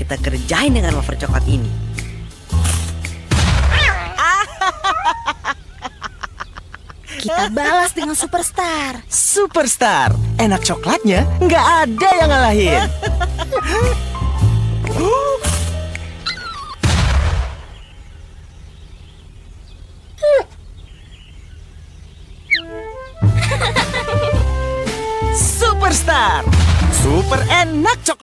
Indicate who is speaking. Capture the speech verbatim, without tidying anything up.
Speaker 1: kita kerjain dengan wafer coklat ini.
Speaker 2: Kita balas dengan Superstar.
Speaker 3: Superstar, enak coklatnya, nggak ada yang ngalahin. Superstar, super enak coklat.